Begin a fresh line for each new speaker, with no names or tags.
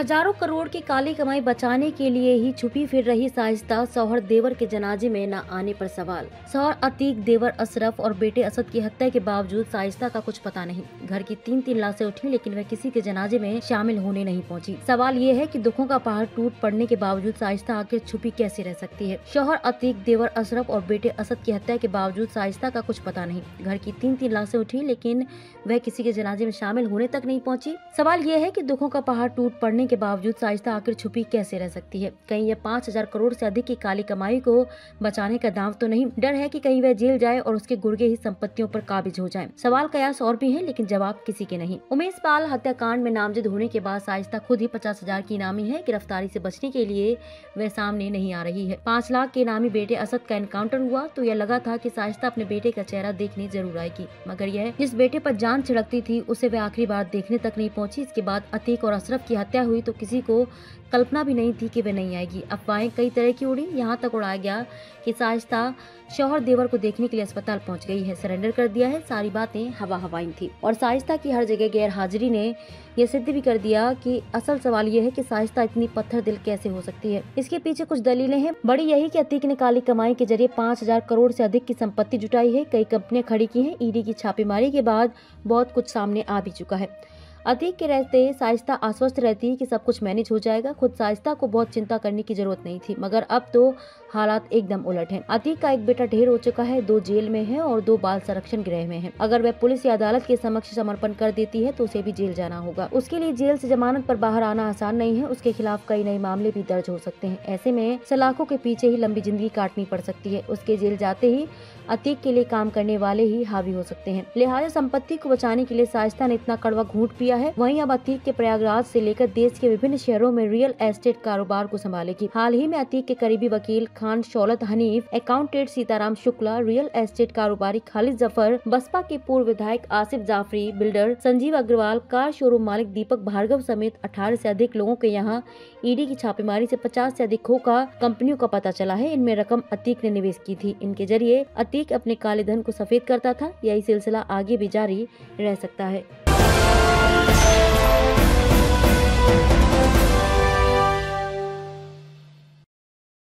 हजारों करोड़ की काली कमाई बचाने के लिए ही छुपी फिर रही शाइस्ता शौहर देवर के जनाजे में न आने पर सवाल। शौहर अतीक, देवर अशरफ और बेटे असद की हत्या के बावजूद शाइस्ता का कुछ पता नहीं। घर की 3-3 लाशें उठी लेकिन वह किसी के जनाजे में शामिल होने नहीं पहुंची। सवाल ये है कि दुखों का पहाड़ टूट पड़ने के बावजूद शाइस्ता आखिर छुपी कैसे रह सकती है। शौहर अतीक, देवर अशरफ और बेटे असद की हत्या के बावजूद शाइस्ता का कुछ पता नहीं। घर की 3-3 लाशें उठी लेकिन वह किसी के जनाजे में शामिल होने तक नहीं पहुंची। सवाल ये है कि दुखों का पहाड़ टूट पड़ने के बावजूद शाइस्ता आखिर छुपी कैसे रह सकती है। कहीं यह 5,000 करोड़ से अधिक की काली कमाई को बचाने का दांव तो नहीं। डर है कि कहीं वह जेल जाए और उसके गुर्गे ही संपत्तियों पर काबिज हो जाए। सवाल कयास और भी है लेकिन जवाब किसी के नहीं। उमेश पाल हत्याकांड में नामजद होने के बाद शाइस्ता खुद ही 50,000 की इनामी है। गिरफ्तारी से बचने के लिए वह सामने नहीं आ रही है। 5 लाख के इनामी बेटे असद का एनकाउंटर हुआ तो यह लगा था कि शाइस्ता अपने बेटे का चेहरा देखने जरूर आएगी, मगर यह जिस बेटे पर जान छिड़कती थी उसे वह आखिरी बार देखने तक नहीं पहुंची। इसके बाद अतीक और अशरफ की हत्या हुई तो किसी को कल्पना भी नहीं थी कि वे नहीं आएगी। अफवाहें कई तरह की उड़ी, यहाँ तक उड़ाया गया कि शाइस्ता शौहर देवर को देखने के लिए अस्पताल पहुंच गई है, सरेंडर कर दिया है। सारी बातें हवाई थी और शाइस्ता की हर जगह गैर हाजिरी ने यह सिद्ध भी कर दिया कि असल सवाल यह है कि शाइस्ता इतनी पत्थर दिल कैसे हो सकती है। इसके पीछे कुछ दलीलें हैं। बड़ी यही कि अतीक ने काली कमाई के जरिए 5,000 करोड़ से अधिक की संपत्ति जुटाई है। कई कंपनियां खड़ी की हैं। ईडी की छापेमारी के बाद बहुत कुछ सामने आ भी चुका है। अतीक के रहते शाइस्ता आश्वस्त रहती कि सब कुछ मैनेज हो जाएगा। खुद शाइस्ता को बहुत चिंता करने की जरूरत नहीं थी, मगर अब तो हालात एकदम उलट हैं। अतीक का एक बेटा ढेर हो चुका है, 2 जेल में है और 2 बाल संरक्षण गृह में है। अगर वह पुलिस या अदालत के समक्ष समर्पण कर देती है तो उसे भी जेल जाना होगा। उसके लिए जेल से जमानत पर बाहर आना आसान नहीं है। उसके खिलाफ कई नए मामले भी दर्ज हो सकते हैं। ऐसे में सलाखों के पीछे ही लंबी जिंदगी काटनी पड़ सकती है। उसके जेल जाते ही अतीक के लिए काम करने वाले ही हावी हो सकते हैं। लिहाजा संपत्ति को बचाने के लिए शाइस्ता ने इतना कड़वा घूंट पिया है। वहीं अब अतीक के प्रयागराज से लेकर देश के विभिन्न शहरों में रियल एस्टेट कारोबार को संभालेगी। हाल ही में अतीक के करीबी वकील Khan Shaulat Hanif, accountant Sitaram Shukla, real estate कारोबारी खालिद जफर, बसपा के पूर्व विधायक Asif Jafri, builder Sanjeev Agarwal, car showroom मालिक दीपक भार्गव समेत 18 से अधिक लोगों के यहाँ ईडी की छापेमारी से 50 से अधिक खोखा कंपनियों का पता चला है। इनमें रकम अतीक ने निवेश की थी। इनके जरिए अतीक अपने काले धन को सफेद करता था। यही सिलसिला आगे भी जारी रह सकता है।